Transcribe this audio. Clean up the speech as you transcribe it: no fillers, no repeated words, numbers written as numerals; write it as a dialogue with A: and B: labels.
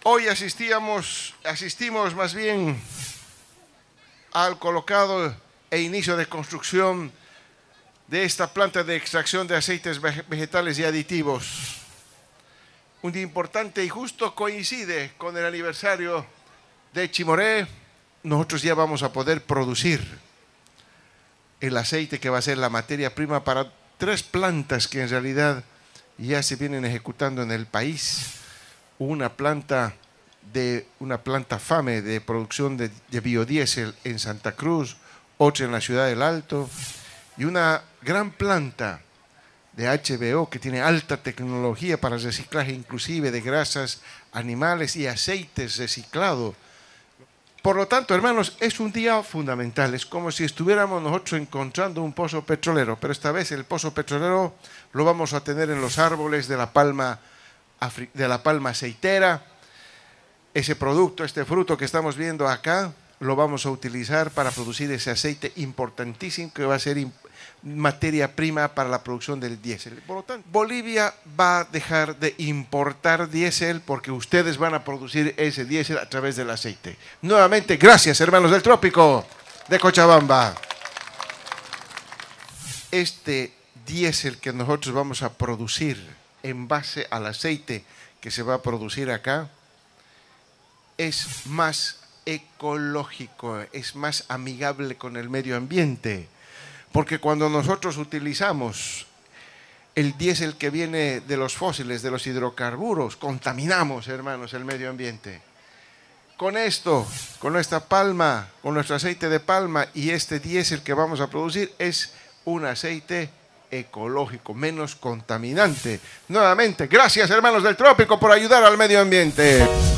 A: Hoy asistimos más bien al colocado e inicio de construcción de esta planta de extracción de aceites vegetales y aditivos. Un día importante y justo coincide con el aniversario de Chimoré. Nosotros ya vamos a poder producir el aceite que va a ser la materia prima para 3 plantas que en realidad ya se vienen ejecutando en el país. Una planta FAME de producción de biodiesel en Santa Cruz, otra en la Ciudad del Alto, y una gran planta de HBO que tiene alta tecnología para reciclaje inclusive de grasas animales y aceites reciclados. Por lo tanto, hermanos, es un día fundamental. Es como si estuviéramos nosotros encontrando un pozo petrolero, pero esta vez el pozo petrolero lo vamos a tener en los árboles de la palma aceitera. Ese producto, este fruto que estamos viendo acá, lo vamos a utilizar para producir ese aceite importantísimo que va a ser materia prima para la producción del diésel. Por lo tanto, Bolivia va a dejar de importar diésel porque ustedes van a producir ese diésel a través del aceite. Nuevamente, gracias, hermanos del Trópico de Cochabamba. Este diésel que nosotros vamos a producir en base al aceite que se va a producir acá es más ecológico, es más amigable con el medio ambiente. Porque cuando nosotros utilizamos el diésel que viene de los fósiles, de los hidrocarburos, contaminamos, hermanos, el medio ambiente. Con esto, con nuestra palma, con nuestro aceite de palma y este diésel que vamos a producir es un aceite ecológico, menos contaminante. Nuevamente, gracias, hermanos del Trópico, por ayudar al medio ambiente.